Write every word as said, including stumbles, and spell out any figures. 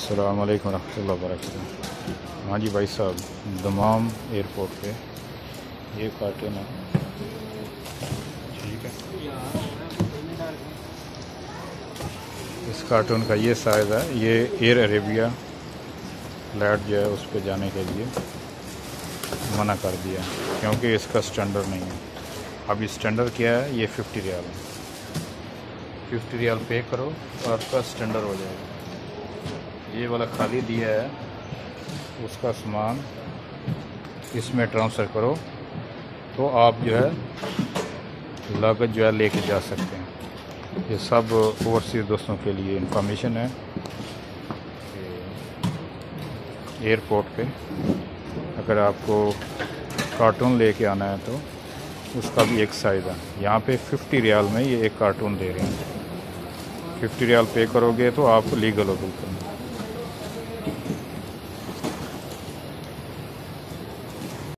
अस्सलाम वालेकुम रहमतुल्लाहि व बरकातहू। हाँ जी भाई साहब, दमाम एयरपोर्ट पे ये कार्टन है, ठीक है। इस कार्टून का ये साइज़ है। ये एयर अरेबिया फ्लाइट जो है उस पर जाने के लिए मना कर दिया क्योंकि इसका स्टैंडर्ड नहीं है। अभी स्टैंडर्ड क्या है, ये फिफ्टी रियाल है। फिफ्टी रियाल पे करो और आपका स्टैंडर्ड हो जाएगा। ये वाला खाली दिया है, उसका सामान इसमें ट्रांसफ़र करो तो आप जो है लागत जो है लेके जा सकते हैं। ये सब ओवरसीज़ दोस्तों के लिए इंफॉर्मेशन है। एयरपोर्ट पे अगर आपको कार्टून लेके आना है तो उसका भी एक साइज़ है। यहाँ पे फिफ्टी रियाल में ये एक कार्टून दे रहे हैं। फिफ्टी रियाल पे करोगे तो आप लीगल हो बिल्कुल।